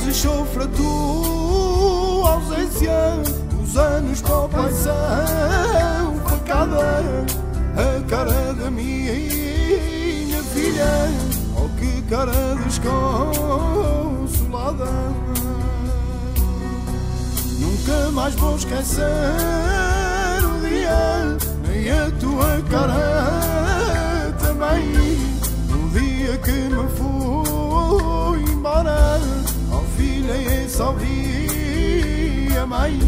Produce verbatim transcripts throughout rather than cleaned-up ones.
vezes sofro a tua ausência, os anos para o pai são facada, a cara da minha filha, oh que cara desconsolada. Nunca mais vou esquecer o dia, nem a tua cara também, no dia que me fui embora, ó filha, e só vi a mãe.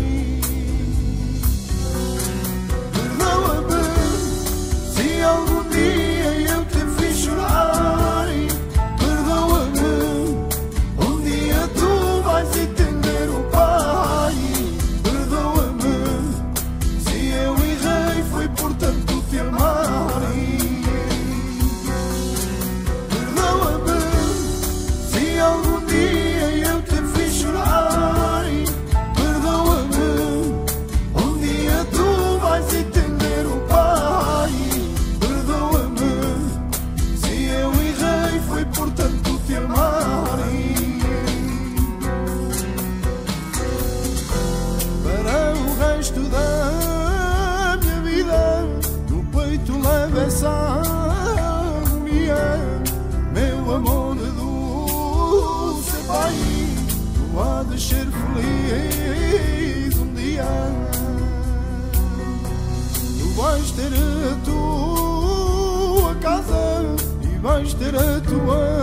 Perdoa-me se algum dia eu te fiz chorar, perdoa-me, um dia tu vais entender o pai. Perdoa-me se eu errei, foi por tanto te amar. Perdoa-me se algum dia eu te fiz chorar, perdoa-me, um dia tu vais entender o pai. Perdoa-me se eu errei, foi por tanto te amar. Para o resto da minha vida, no peito levo essa agonia, meu amor de dulce pai, tu há de ser feliz um dia. Tu vais ter a tua casa e vais ter a tua